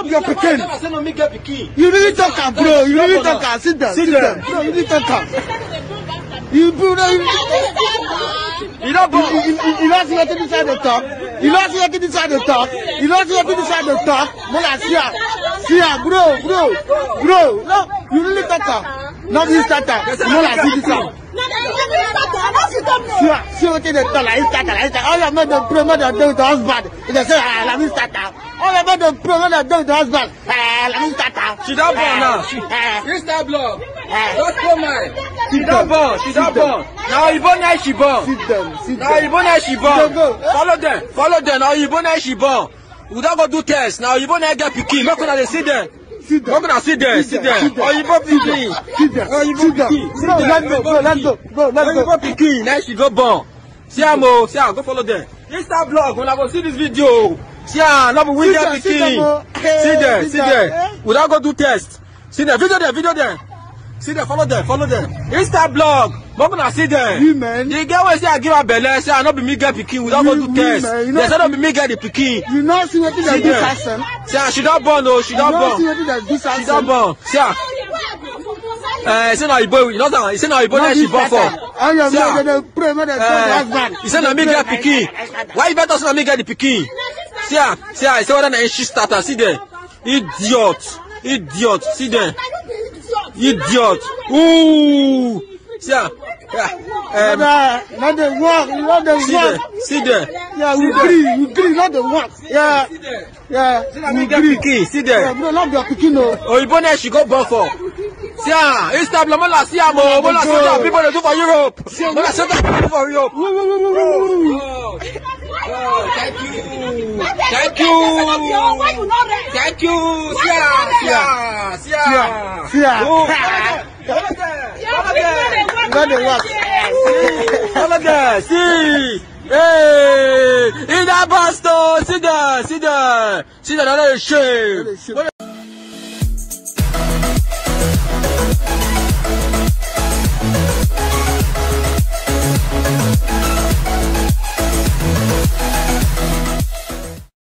Not your pikin. I say no me get pikin. You really talk, bro. You really talk. Sit down. Sit down. No, you really talk. You do not. You don't born. You don't see what to decide to talk. You don't see what to decide to talk. You don't see what to decide to talk. Mola, see ya, bro. No, you really talk. Not this starter. Mola, see this one. See what they talk like starter. All your men don't promote their dog to husband. They say, let me starter. All your men don't promote their dog to husband. Let me starter. She don't born now. Crystal block. Don't come on. She don't born. She don't born. Now you born now she born. Sit down. Now you born now she born. Follow them. Now you born now she born. We don't go do test. Now you born now get pikin. Not gonna sit there. Not gonna sit there. Oh, you born pikin. Oh, you born pikin. Let's go. You born pikin. Now she go born. See am o. See am. Go follow them. Insta blog. When I go see this video. See am. No be we get pikin. See there. We don't go do test. See there. Video there. See them, follow them. Insta blog, but gonna see them. You man. The girl will say I give her belly, say I not be me get pikin, we don't go do test. They say not be me get the pikin. You not see what that this person. See, she don't born, no, she don't born. See what that this person. She don't born. See, say now you boy, you know that. Say now you boy that she born for. I am not the premier husband. He say now me get pikin. Why you better say now me get the pikin? See, I say what that she starter. See there, idiot. See there. Idiot! Ooh! See ya! Not the work, not the work. See there. Yeah, we agree, not the work. Yeah. We agree. See there. Yeah, bro, not your pikin, no. Oh, you born she go born for. See ya! Insta blog, mola see ya mo. Mola see what people they do for Europe. Mola see what people do for Europe. Oh, thank you. See ya. Follow there. See. Hey, in that bus, see there. Another shame.